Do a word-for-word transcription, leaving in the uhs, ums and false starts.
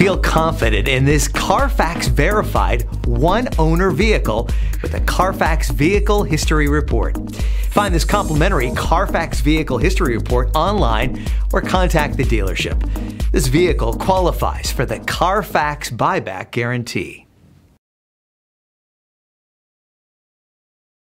Feel confident in this Carfax verified one owner vehicle with the Carfax Vehicle History Report. Find this complimentary Carfax Vehicle History Report online or contact the dealership. This vehicle qualifies for the Carfax Buyback Guarantee.